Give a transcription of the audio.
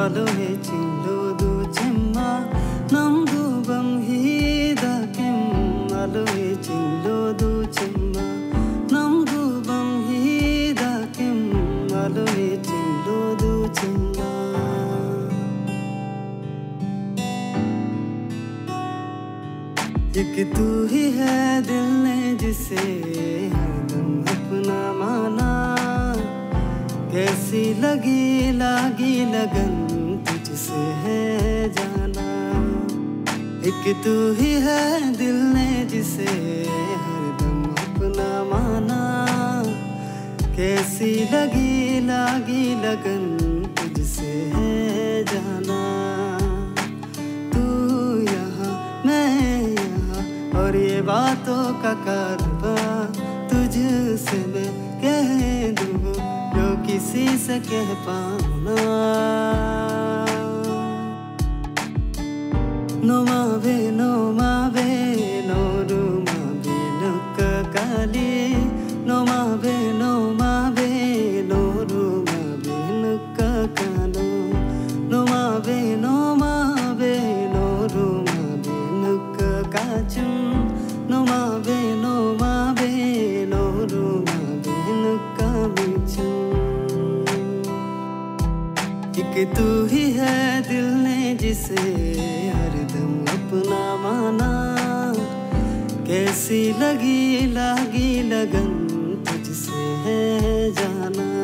ಅಲುವೆ ಚಿಲ್ಲೋದು ಚೆಮ್ಮ ನಮ್ದು ಬಂಹೀದ ಕೆಮ್ಮ ಅಲುವೆ ಚಿಲ್ಲೋದು ಚೆಮ್ಮ ನಮ್ದು ಬಂಹೀದ ಕೆಮ್ಮ ಅಲುವೆ ಚಿಲ್ಲೋದು ಚೆಮ್ಮ एक तू ही है दिल ने जिसे हरदम अपना माना कैसी लगी लगन तुझसे है जाना एक तू ही है दिल ने जिसे हरदम अपना माना कैसी लगी लगन तुझसे है जाना तू यहाँ मैं और ये बातों का कारवा तुझसे मैं कह दूँ जो किसी से कह पाना नो मावे नो रूमावे नुक्क काली नो मावे नो रूमावे नुक्क कालो नो मावे नो रूमावे नुक्क काचुं no mabe no rumabe nukka bichu एक तू ही है दिल ने जिसे हरदम अपना माना कैसी लगी लगन तुझसे है जाना